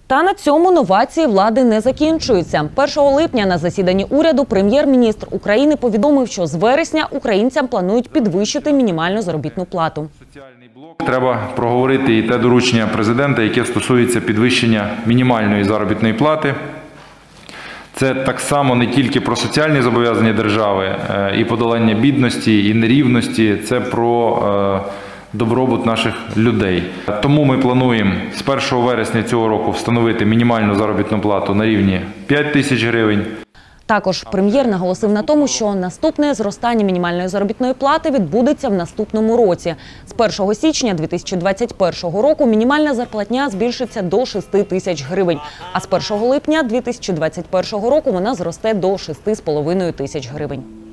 Та на цьому новації влади не закінчуються. 1 липня на засіданні уряду прем'єр-міністр України повідомив, що з вересня українцям планують підвищити мінімальну заробітну плату. Треба проговорити і те доручення президента, яке стосується підвищення мінімальної заробітної плати. Це так само не тільки про соціальні зобов'язання держави і подолання бідності, і нерівності, це про добробут наших людей. Тому ми плануємо з 1 вересня цього року встановити мінімальну заробітну плату на рівні 5 тисяч гривень. Також прем'єр наголосив на тому, що наступне зростання мінімальної заробітної плати відбудеться в наступному році. З 1 січня 2021 року мінімальна зарплатня збільшиться до 6 тисяч гривень, а з 1 липня 2021 року вона зросте до 6,5 тисяч гривень.